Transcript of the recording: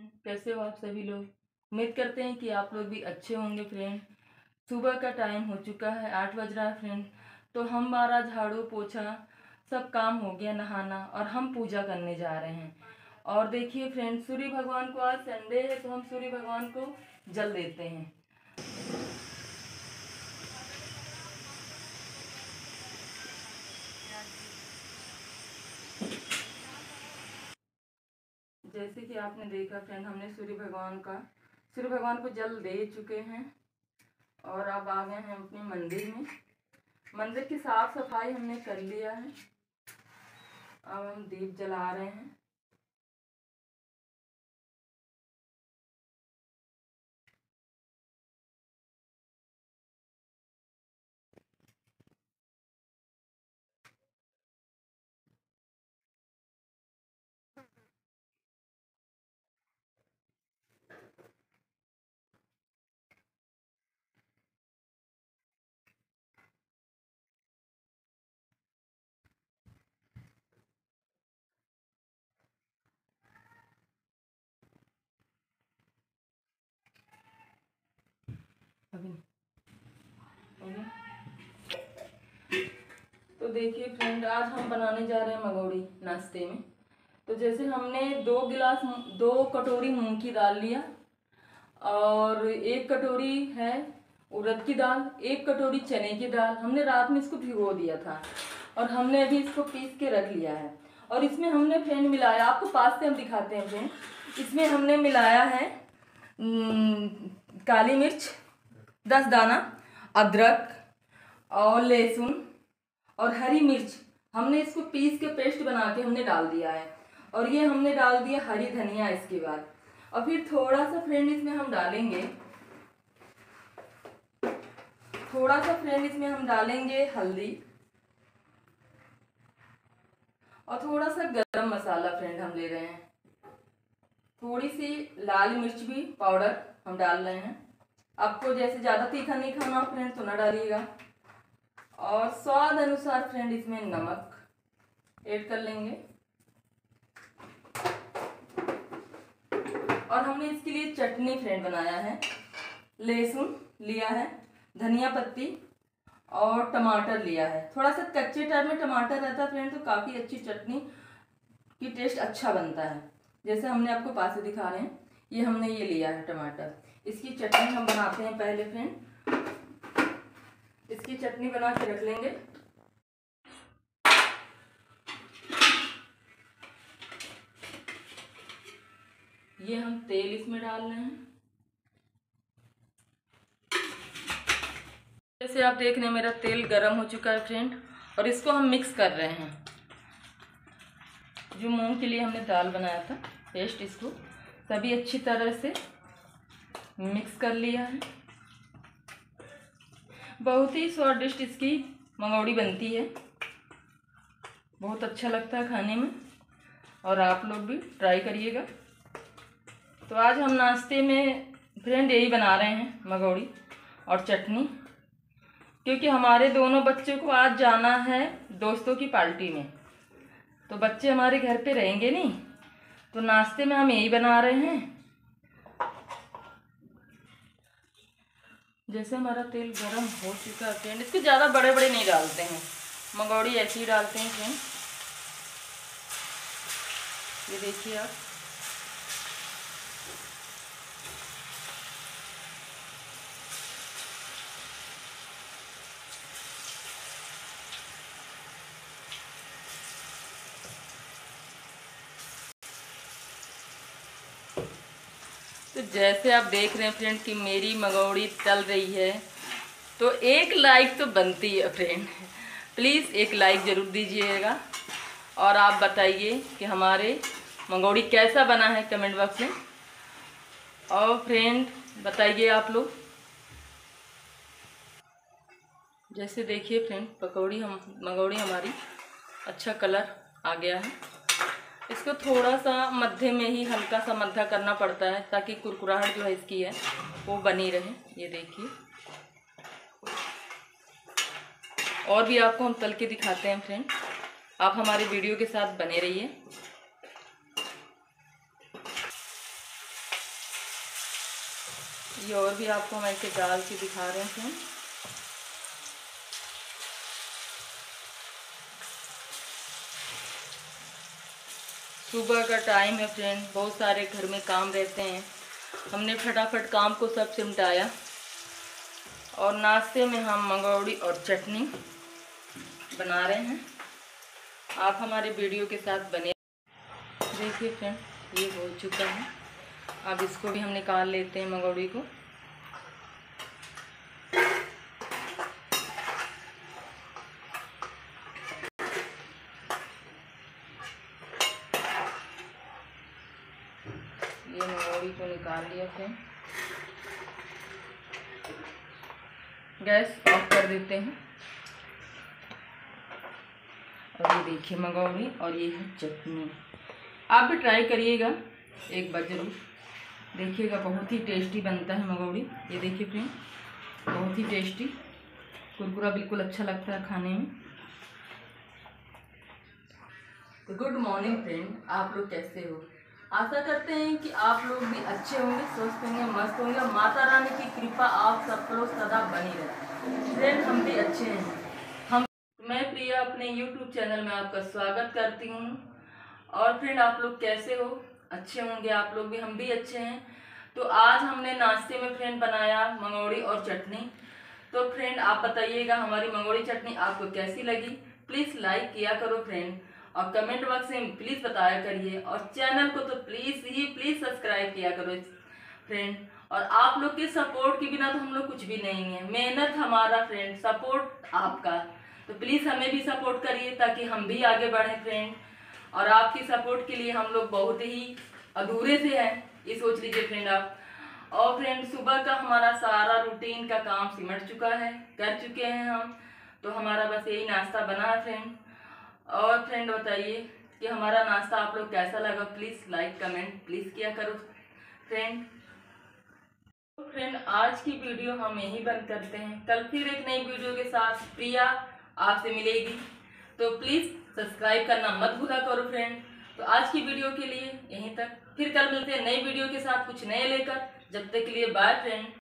कैसे हो आप सभी लोग। उम्मीद करते हैं कि आप लोग भी अच्छे होंगे फ्रेंड। सुबह का टाइम हो चुका है, 8 बज रहा है फ्रेंड। तो हमारा झाड़ू पोछा सब काम हो गया, नहाना, और हम पूजा करने जा रहे हैं। और देखिए फ्रेंड, सूर्य भगवान को आज संडे है तो हम सूर्य भगवान को जल देते हैं। जैसे कि आपने देखा फ्रेंड, हमने सूर्य भगवान को जल दे चुके हैं और अब आ गए हैं अपने मंदिर में। मंदिर की साफ सफाई हमने कर लिया है। अब हम दीप जला रहे हैं। अभी हो गया। तो देखिए फ्रेंड, आज हम बनाने जा रहे हैं मंगौड़ी नाश्ते में। तो जैसे हमने 2 कटोरी मूंग की दाल लिया, और 1 कटोरी है उड़द की दाल, 1 कटोरी चने की दाल। हमने रात में इसको भिगो दिया था और हमने अभी इसको पीस के रख लिया है। और इसमें हमने फ्रेंड मिलाया, आपको पास से हम दिखाते हैं फ्रेंड। इसमें हमने मिलाया है काली मिर्च 10 दाना, अदरक और लहसुन और हरी मिर्च। हमने इसको पीस के पेस्ट बना के हमने डाल दिया है। और ये हमने डाल दिया हरी धनिया इसके बाद। और फिर थोड़ा सा फ्रेंड इसमें हम डालेंगे हल्दी, और थोड़ा सा गरम मसाला फ्रेंड हम ले रहे हैं। थोड़ी सी लाल मिर्च भी पाउडर हम डाल रहे हैं। आपको जैसे ज़्यादा तीखा नहीं खाना हो फ्रेंड तो ना डालिएगा। और स्वाद अनुसार फ्रेंड इसमें नमक ऐड कर लेंगे। और हमने इसके लिए चटनी फ्रेंड बनाया है। लहसुन लिया है, धनिया पत्ती और टमाटर लिया है। थोड़ा सा कच्चे टाइप में टमाटर रहता है फ्रेंड तो काफ़ी अच्छी चटनी की टेस्ट अच्छा बनता है। जैसे हमने आपको पास से दिखा रहे हैं, ये हमने ये लिया है टमाटर। इसकी चटनी हम बनाते हैं पहले फ्रेंड। इसकी चटनी बना के रख लेंगे। ये हम तेल इसमें डाल रहे हैं। जैसे आप देख रहे हैं मेरा तेल गरम हो चुका है फ्रेंड, और इसको हम मिक्स कर रहे हैं। जो मूंग के लिए हमने दाल बनाया था पेस्ट, इसको सभी अच्छी तरह से मिक्स कर लिया है। बहुत ही स्वादिष्ट इसकी मंगौड़ी बनती है, बहुत अच्छा लगता है खाने में, और आप लोग भी ट्राई करिएगा। तो आज हम नाश्ते में फ्रेंड यही बना रहे हैं, मंगौड़ी और चटनी। क्योंकि हमारे दोनों बच्चों को आज जाना है दोस्तों की पार्टी में, तो बच्चे हमारे घर पे रहेंगे नहीं, तो नाश्ते में हम यही बना रहे हैं। जैसे हमारा तेल गरम हो चुका है फ्रेंड, इसके ज़्यादा बड़े बड़े नहीं डालते हैं, मंगौड़ी ऐसे ही डालते हैं फ्रेंड। ये देखिए आप, तो जैसे आप देख रहे हैं फ्रेंड कि मेरी मंगौड़ी तल रही है, तो 1 लाइक तो बनती है फ्रेंड। प्लीज़ 1 लाइक ज़रूर दीजिएगा। और आप बताइए कि हमारे मंगौड़ी कैसा बना है कमेंट बॉक्स में। और फ्रेंड बताइए आप लोग। जैसे देखिए फ्रेंड, मंगौड़ी हमारी अच्छा कलर आ गया है। इसको थोड़ा सा मध्य में ही हल्का सा मध्य करना पड़ता है ताकि कुरकुराहट जो है इसकी है वो बनी रहे। ये देखिए, और भी आपको हम तल के दिखाते हैं फ्रेंड, आप हमारे वीडियो के साथ बने रहिए। ये और भी आपको हम ऐसे डाल के दिखा रहे हैं। सुबह का टाइम है फ्रेंड, बहुत सारे घर में काम रहते हैं, हमने फटाफट काम को सब सिमटाया और नाश्ते में हम मंगौड़ी और चटनी बना रहे हैं। आप हमारे वीडियो के साथ बने। देखिए फ्रेंड, ये हो चुका है। अब इसको भी हम निकाल लेते हैं मंगौड़ी को। ये मंगौड़ी को निकाल लिया फ्रेंड। गैस ऑफ कर देते हैं। और ये देखिए मंगौड़ी और ये है चटनी। आप भी ट्राई करिएगा एक बार ज़रूर, देखिएगा बहुत ही टेस्टी बनता है मंगौड़ी। ये देखिए फ्रेंड, बहुत ही टेस्टी, कुरकुरा बिल्कुल अच्छा लगता है खाने में। तो गुड मॉर्निंग फ्रेंड, आप लोग कैसे हो? आशा करते हैं कि आप लोग भी अच्छे होंगे, स्वस्थ होंगे, मस्त होंगे। माता रानी की कृपा आप सब पर सदा बनी रहे। फ्रेंड हम भी अच्छे हैं। मैं प्रिया अपने YouTube चैनल में आपका स्वागत करती हूँ। और फ्रेंड आप लोग कैसे हो? अच्छे होंगे आप लोग भी, हम भी अच्छे हैं। तो आज हमने नाश्ते में फ्रेंड बनाया मंगौड़ी और चटनी। तो फ्रेंड आप बताइएगा हमारी मंगौड़ी चटनी आपको कैसी लगी। प्लीज़ लाइक किया करो फ्रेंड, और कमेंट बॉक्स में प्लीज़ बताया करिए, और चैनल को तो प्लीज़ सब्सक्राइब किया करो फ्रेंड। और आप लोग के सपोर्ट के बिना तो हम लोग कुछ भी नहीं है। मेहनत हमारा फ्रेंड, सपोर्ट आपका। तो प्लीज़ हमें भी सपोर्ट करिए ताकि हम भी आगे बढ़ें फ्रेंड। और आपकी सपोर्ट के लिए हम लोग बहुत ही अधूरे से हैं, ये सोच लीजिए फ्रेंड आप। और फ्रेंड सुबह का हमारा सारा रूटीन का काम सिमट चुका है, कर चुके हैं हम। तो हमारा बस यही नाश्ता बना है फ्रेंड। और फ्रेंड बताइए कि हमारा नाश्ता आप लोग कैसा लगा। प्लीज़ लाइक कमेंट प्लीज़ किया करो फ्रेंड। तो फ्रेंड आज की वीडियो हम यहीं बंद करते हैं। कल फिर एक नई वीडियो के साथ प्रिया आपसे मिलेगी। तो प्लीज़ सब्सक्राइब करना मत भूला करो फ्रेंड। तो आज की वीडियो के लिए यहीं तक, फिर कल मिलते हैं नई वीडियो के साथ कुछ नए लेकर। जब तक के लिए बाय फ्रेंड।